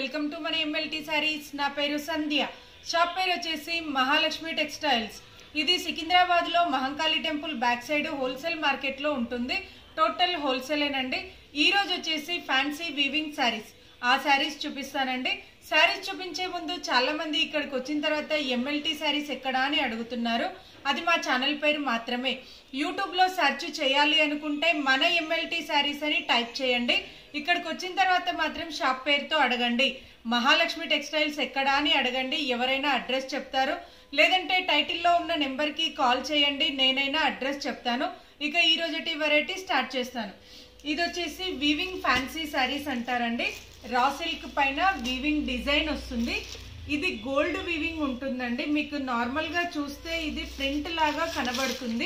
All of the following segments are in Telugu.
వెల్కమ్ టు మన ఎంఎల్టీ సారీస్. నా పేరు సంధ్య. షాప్ పేరు వచ్చేసి మహాలక్ష్మి టెక్స్టైల్స్. ఇది సికింద్రాబాద్ లో Mahankali temple back side wholesale market లో ఉంటుంది. టోటల్ హోల్సేలేనండి. ఈ రోజు వచ్చేసి ఫ్యాన్సీ వీవింగ్ సారీస్, ఆ సారీస్ చూపిస్తానండి. సారీస్ చూపించే ముందు చాలా మంది ఇక్కడికి వచ్చిన తర్వాత ఎంఎల్టీ సారీస్ ఎక్కడా అని అడుగుతున్నారు. అది మా ఛానల్ పేరు మాత్రమే. యూట్యూబ్ లో సెర్చ్ చేయాలి అనుకుంటే మన ఎంఎల్టీ సారీస్ అని టైప్ చేయండి. ఇక్కడికి వచ్చిన తర్వాత మాత్రం షాప్ పేరుతో అడగండి. మహాలక్ష్మి టెక్స్టైల్స్ ఎక్కడా అని అడగండి, ఎవరైనా అడ్రస్ చెప్తారు. లేదంటే టైటిల్లో ఉన్న నెంబర్కి కాల్ చేయండి, నేనైనా అడ్రస్ చెప్తాను. ఇక ఈ రోజుటి వెరైటీ స్టార్ట్ చేస్తాను. ఇది వచ్చేసి వీవింగ్ ఫ్యాన్సీ సారీస్ అంటారండి. రా సిల్క్ పైన వీవింగ్ డిజైన్ వస్తుంది. ఇది గోల్డ్ వీవింగ్ ఉంటుందండి. మీకు నార్మల్ గా చూస్తే ఇది ప్రింట్ లాగా కనబడుతుంది.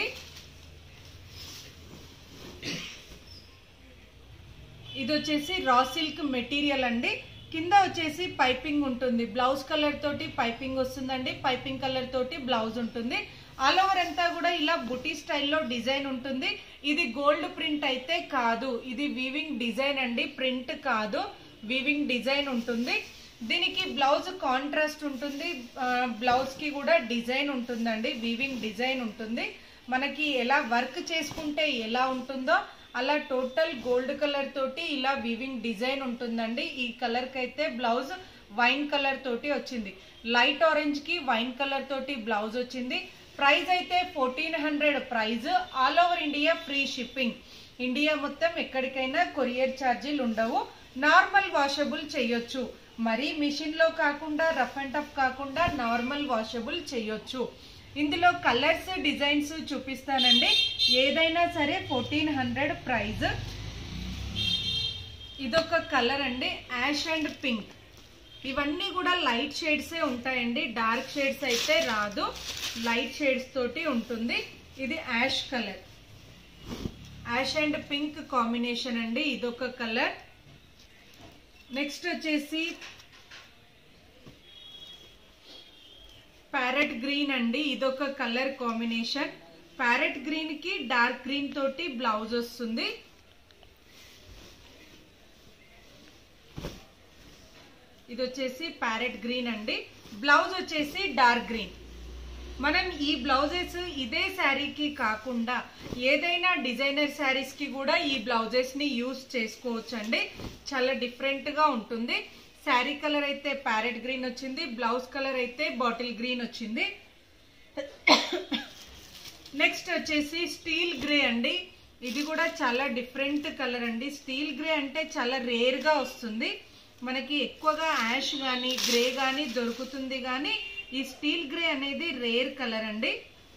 ఇది వచ్చేసి రా సిల్క్ మెటీరియల్ అండి. కింద వచ్చేసి పైపింగ్ ఉంటుంది. బ్లౌజ్ కలర్ తోటి పైపింగ్ వస్తుందండి. పైపింగ్ కలర్ తోటి బ్లౌజ్ ఉంటుంది. ఆల్ ఓవర్ అంతా కూడా ఇలా బుటీ స్టైల్లో డిజైన్ ఉంటుంది. ఇది గోల్డ్ ప్రింట్ అయితే కాదు, ఇది వీవింగ్ డిజైన్ అండి, ప్రింట్ కాదు, వీవింగ్ డిజైన్ ఉంటుంది. దీనికి బ్లౌజ్ కాంట్రాస్ట్ ఉంటుంది. బ్లౌజ్ కి కూడా డిజైన్ ఉంటుందండి, వీవింగ్ డిజైన్ ఉంటుంది. మనకి ఎలా వర్క్ చేసుకుంటే ఎలా ఉంటుందో అలా టోటల్ గోల్డ్ కలర్ తోటి ఇలా వీవింగ్ డిజైన్ ఉంటుందండి. ఈ కలర్ కి అయితే బ్లౌజ్ వైన్ కలర్ తోటి వచ్చింది. లైట్ ఆరెంజ్ కి వైన్ కలర్ తోటి బ్లౌజ్ వచ్చింది. ప్రైస్ అయితే 1400 price. All over India free shipping. India మొత్తం ఎక్కడికైనా కొరియర్ ఛార్జీలు ఉండవు. నార్మల్ వాషబుల్ చేయొచ్చు, మరి మిషన్ లో కాకుండా రఫ్ అండ్ టఫ్ కాకుండా నార్మల్ వాషబుల్ చేయొచ్చు. ఇందులో కలర్స్ డిజైన్స్ చూపిస్తానండి. ఏదైనా సరే 1400 ప్రైస్. ఇదొక కలర్ అండి, యాష్ అండ్ పింక్. ఇవన్నీ కూడా లైట్ షేడ్సే ఉంటాయండి, డార్క్ షేడ్స్ అయితే రాదు, లైట్ షేడ్స్ తోటి ఉంటుంది. ఇది ash colour, ash and pink combination అండి. ఇదొక కలర్. నెక్స్ట్ వచ్చేసి ప్యారెట్ గ్రీన్ అండి. ఇదొక కలర్ కాంబినేషన్. ప్యారెట్ గ్రీన్ కి డార్క్ గ్రీన్ తోటి బ్లౌజ్ వస్తుంది. ఇది వచ్చేసి ప్యారెట్ గ్రీన్ అండి. బ్లౌజ్ వచ్చేసి డార్క్ గ్రీన్. మనం ఈ బ్లౌజెస్ ఇదే శారీకి కాకుండా ఏదైనా డిజైనర్ శారీస్ కి కూడా ఈ బ్లౌజెస్ ని యూజ్ చేసుకోవచ్చు అండి. చాలా డిఫరెంట్ గా ఉంటుంది. శారీ కలర్ అయితే ప్యారెట్ గ్రీన్ వచ్చింది, బ్లౌజ్ కలర్ అయితే బాటిల్ గ్రీన్ వచ్చింది. నెక్స్ట్ వచ్చేసి స్టీల్ గ్రే అండి. ఇది కూడా చాలా డిఫరెంట్ కలర్ అండి. స్టీల్ గ్రే అంటే చాలా రేర్ గా వస్తుంది. మనకి ఎక్కువగా యాష్ గానీ గ్రే గానీ దొరుకుతుంది, కానీ ఈ స్టీల్ గ్రే అనేది రేర్ కలర్ అండి.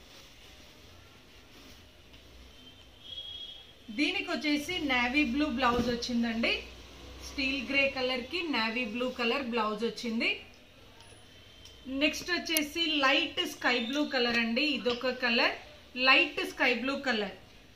దీనికి వచ్చేసి నేవీ బ్లూ బ్లౌజ్ వచ్చిందండి. స్టీల్ గ్రే కలర్ కి నేవీ బ్లూ కలర్ బ్లౌజ్ వచ్చింది. నెక్స్ట్ వచ్చేసి లైట్ స్కై బ్లూ కలర్ అండి. ఇదొక కలర్, లైట్ స్కై బ్లూ కలర్.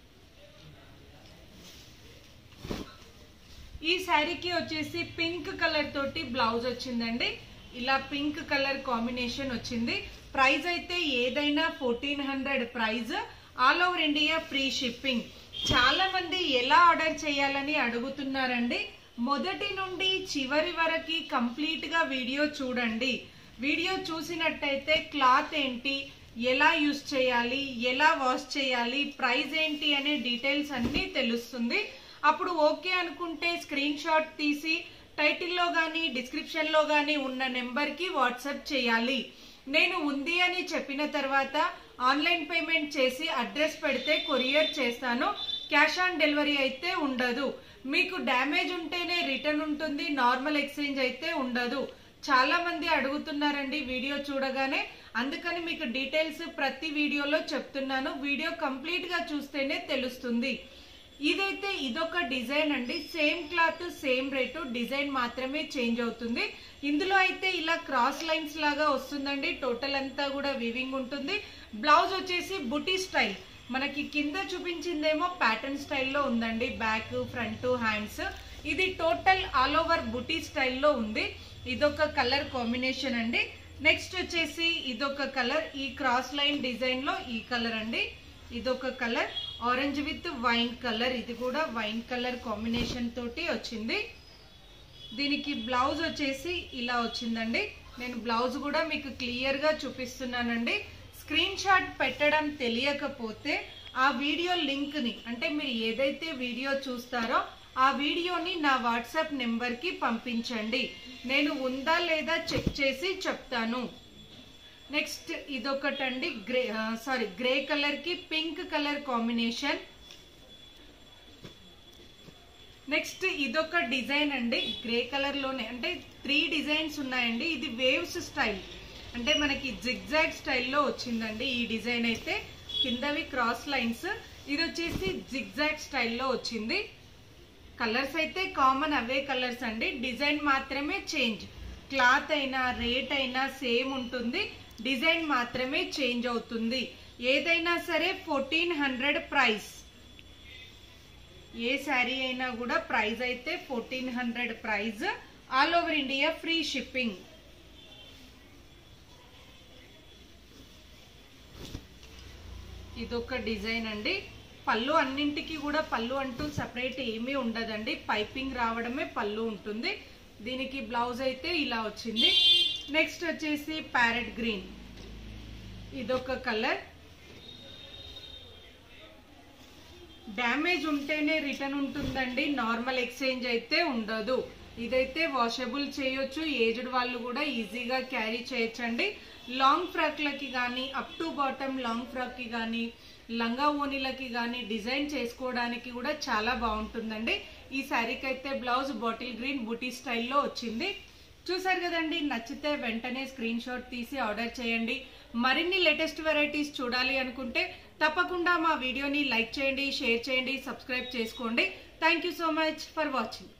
ఈ శారీకి వచ్చేసి పింక్ కలర్ తోటి బ్లౌజ్ వచ్చిందండి. ఇలా పింక్ కలర్ కాంబినేషన్ వచ్చింది. ప్రైస్ అయితే ఏదైనా 1400 price. All over India free shipping. చాలా మంది ఎలా ఆర్డర్ చేయాలని అడుగుతున్నారండి. మొదటి నుండి చివరి వరకు కంప్లీట్ గా వీడియో చూడండి. వీడియో చూసినట్టయితే క్లాత్ ఏంటి, ఎలా యూస్ చేయాలి, ఎలా వాష్ చేయాలి, ప్రైస్ ఏంటి అనే డీటెయిల్స్ అన్ని తెలుస్తుంది. అప్పుడు ఓకే అనుకుంటే స్క్రీన్ షాట్ తీసి టైటిల్లో గానీ డిస్క్రిప్షన్ లో గానీ ఉన్న నెంబర్ కి వాట్సాప్ చేయాలి. నేను ఉంది అని చెప్పిన తర్వాత ఆన్లైన్ పేమెంట్ చేసి అడ్రస్ పెడితే కొరియర్ చేస్తాను. క్యాష్ ఆన్ డెలివరీ అయితే ఉండదు. మీకు డ్యామేజ్ ఉంటేనే రిటర్న్ ఉంటుంది, నార్మల్ ఎక్స్చేంజ్ అయితే ఉండదు. చాలా మంది అడుగుతున్నారండి వీడియో చూడగానే, అందుకని మీకు డీటెయిల్స్ ప్రతి వీడియోలో చెప్తున్నాను. వీడియో కంప్లీట్ గా చూస్తేనే తెలుస్తుంది. ఇదైతే ఇదొక డిజైన్ అండి. Same cloth same rate, design మాత్రమే చేంజ్ అవుతుంది. ఇందులో అయితే ఇలా క్రాస్ లైన్స్ లాగా వస్తుందండి. టోటల్ అంతా కూడా వీవింగ్ ఉంటుంది. బ్లౌజ్ వచ్చేసి బుటీ స్టైల్. మనకి కింద చూపించిందేమో ప్యాటర్న్ స్టైల్లో ఉందండి, బ్యాక్ ఫ్రంట్ హ్యాండ్స్. ఇది టోటల్ ఆల్ ఓవర్ బుటీ స్టైల్లో ఉంది. ఇదొక కలర్ కాంబినేషన్ అండి. నెక్స్ట్ వచ్చేసి ఇదొక కలర్, ఈ క్రాస్ లైన్ డిజైన్ లో ఈ కలర్ అండి. ఇదొక colour, orange with wine colour. ఇది కూడా వైన్ కలర్ కాంబినేషన్ తోటి వచ్చింది. దీనికి బ్లౌజ్ వచ్చేసి ఇలా వచ్చిందండి. నేను బ్లౌజ్ కూడా మీకు క్లియర్ గా చూపిస్తున్నానండి. స్క్రీన్ షాట్ పెట్టడం తెలియకపోతే ఆ వీడియో లింక్ ని, అంటే మీరు ఏదైతే వీడియో చూస్తారో ఆ వీడియోని నా వాట్సాప్ నెంబర్ కి పంపించండి. నేను ఉందా లేదా చెక్ చేసి చెప్తాను. నెక్స్ట్ ఇదొకటండి, గ్రే కలర్ కి పింక్ కలర్ కాంబినేషన్. నెక్స్ట్ ఇదొక డిజైన్ అండి, గ్రే కలర్ లోనే, అంటే 3 డిజైన్స్ ఉన్నాయండి. ఇది వేవ్స్ స్టైల్, అంటే మనకి జిగ్జాగ్ స్టైల్లో వచ్చిందండి. ఈ డిజైన్ అయితే కిందవి క్రాస్ లైన్స్, ఇది వచ్చేసి జిగ్జాగ్ స్టైల్లో వచ్చింది. కలర్స్ అయితే కామన్ అవే కలర్స్ అండి, డిజైన్ మాత్రమే చేంజ్. క్లాత్ అయినా రేట్ అయినా సేమ్ ఉంటుంది, డిజైన్ మాత్రమే చేంజ్ అవుతుంది. ఏదైనా సరే 1400 ప్రైస్. ఏ శారీ అయినా కూడా ప్రైస్ అయితే 1400 price. All over India free shipping. ఇదొక డిజైన్ అండి. పళ్ళు అన్నింటికి కూడా పళ్ళు అంటూ సపరేట్ ఏమీ ఉండదండి, పైపింగ్ రావడమే పళ్ళు ఉంటుంది. దీనికి బ్లౌజ్ అయితే ఇలా వచ్చింది. నెక్స్ట్ వచ్చేసి ప్యారెట్ గ్రీన్, ఇదొక కలర్. డ్యామేజ్ ఉంటేనే రిటర్న్ ఉంటుందండి, నార్మల్ ఎక్స్చేంజ్ అయితే ఉండదు. ఇదైతే వాషబుల్ చేయొచ్చు, ఏజ్డ్ వాళ్ళు కూడా ఈజీగా క్యారీ చేయొచ్చండి. లాంగ్ ఫ్రాక్లకి కానీ, up to bottom long frock కి కానీ, లంగా ఓనీలకి కానీ డిజైన్ చేసుకోవడానికి కూడా చాలా బాగుంటుందండి. ఈ శారీకి అయితే బ్లౌజ్ బాటిల్ గ్రీన్ బూటీ స్టైల్లో వచ్చింది. చూసారు కదండి, నచ్చితే వెంటనే స్క్రీన్ షాట్ తీసి ఆర్డర్ చేయండి. మరిన్ని లేటెస్ట్ వెరైటీస్ చూడాలి అనుకుంటే తప్పకుండా మా వీడియోని లైక్ చేయండి, షేర్ చేయండి, సబ్స్క్రైబ్ చేసుకోండి. Thank you so much for watching.